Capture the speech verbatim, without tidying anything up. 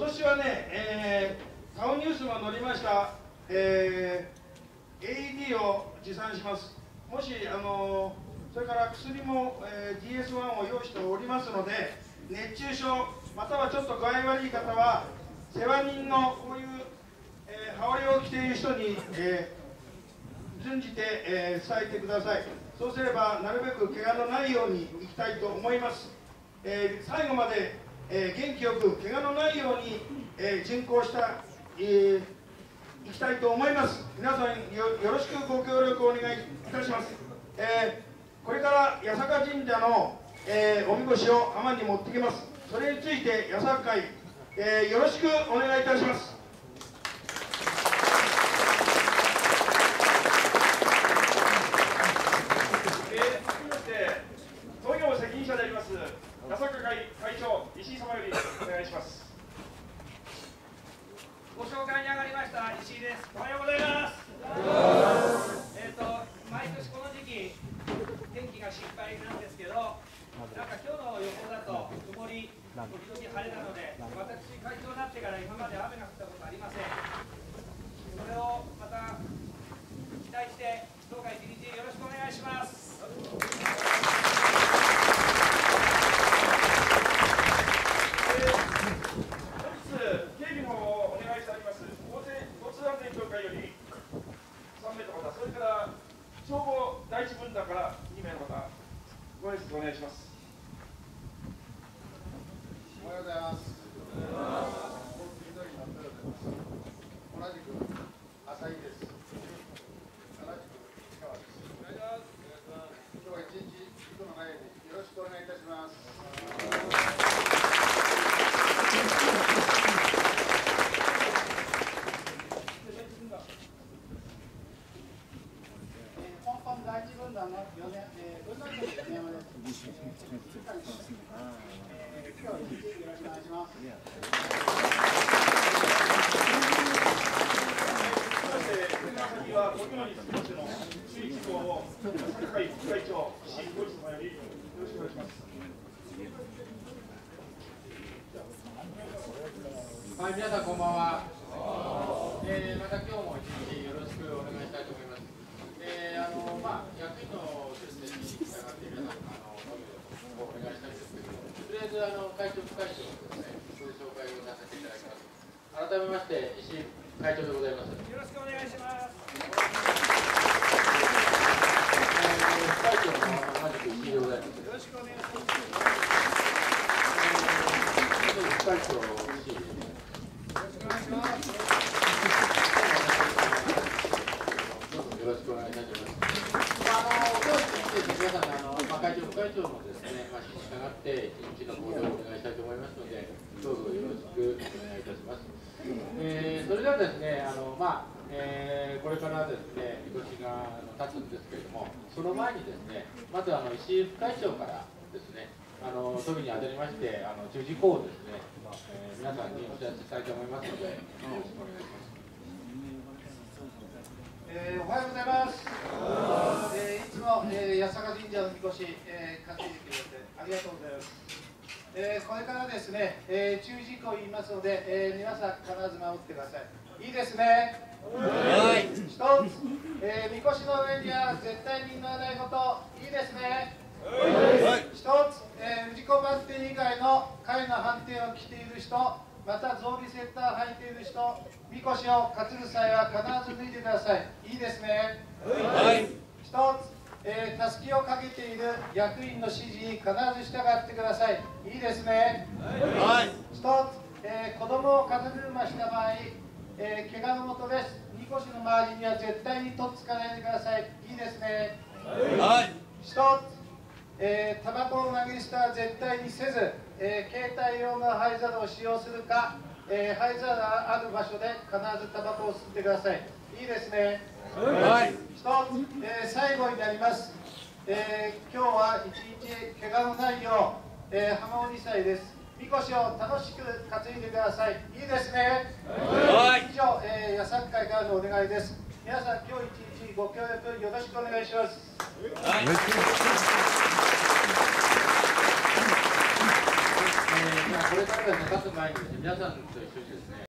年はね、えー、タウンニュースも載りました、えー、エーイーディー を持参します。もし、あのー、それから薬も、えー、ディーエスワン を用意しておりますので、熱中症、またはちょっと具合悪い方は、世話人のこういう、えー、羽織を着ている人に、えー、順じて、えー、伝えてください。そうすれば、なるべく怪我のないようにいきたいと思います。えー、最後まで、えー、元気よく怪我のないように、えー、巡行した、えー、いきたいと思います。皆さん よ, よろしくご協力をお願いいたします。えー、これから八坂神社の、えー、おみこしを浜に持ってきます。それについて八坂会、えー、よろしくお願いいたします。 責任者であります八坂会会長石井様よりお願いします。 ご紹介に上がりました石井です。おはようございます。えっと毎年この時期天気が心配なんですけど、なんか今日の予報だと曇り時々晴れなので、私会長になってから今まで雨が降ったことありません。それをまた期待してどうか一日よろしくお願いします。 消防第一分団からに名の方、ご挨拶お願いします。 おはようございます。同じく浅井です。同じく市川です。お願いします。今日は一日事故のないようによろしくお願いいたします。第一分団のよねん、えー、分団長の米山です。えー、今日一日よろしくお願いします。 次はこのようにつきましての注意事項を八坂会副会長石井浩一様よりよろしくお願いします。 はい、皆さんこんばんは。えー、また今日も一日よろしくお願いしたいと思います。えー、あのまあ、役員の出席に従って皆さんあのお願いしたいんですけども、とりあえずあの会長、副会長のですね、そういう紹介をさせていただきます。改めまして石井会長でございます。 よろしくお願いします。えー、副会長の同じく石井でございます。 よろしくお願いします。 えー、副会長石井です。 よろしくお願いします。 よろしくお願いいたします。まあ、あの今日一日皆さんあの、まあ、会長、副会長のですね、まあ、指示に従って一日の行動をお願いしたいと思いますので、どうぞよろしくお願いいたします。えー、それではですね、あのまあえー、これからですね、みこしが立つんですけれども、その前にですね、まずあの石井副会長からですね、あの特にあたりましてあの注意事項をですね、えー、皆さんにお知らせしたいと思いますので、よろしくお願いします。 えー、おはようございます。えー、いつも、えー、八坂神社のみこし、えー、担いでくれてありがとうございます。えー、これからですね、えー、注意事項を言いますので、えー、皆さん必ず守ってください。いいですね。はい。一つ、えー、みこしの上には絶対に乗らないこと、いいですね。はい。一つ、えー、氏子番手以外の会の判定を着ている人、また草履セッター履いている人、みこしを担ぐ際は必ず脱いでください。いいですね。はい。一つ、えー、たすきをかけている役員の指示に必ず従ってください。いいですね。はい。一つ、えー、子供を肩車した場合、えー、怪我のもとです。みこしの周りには絶対にとっつかないでください。いいですね。はい。一つ、えー、タバコを投げ捨ては絶対にせず、えー、携帯用の灰皿を使用するか、えー、灰皿がある場所で必ずタバコを吸ってください。いいですね。はい。一つ、えー、最後になります。えー、今日は一日怪我のないよう、えー、浜鬼祭です。みこしを楽しく担いでください。いいですね。はい。以上、えー、八坂会からのお願いです。皆さん、今日一日ご協力よろしくお願いします。はい。 えー、まあこれからですね、立つ前にですね、皆さんと一緒にですね、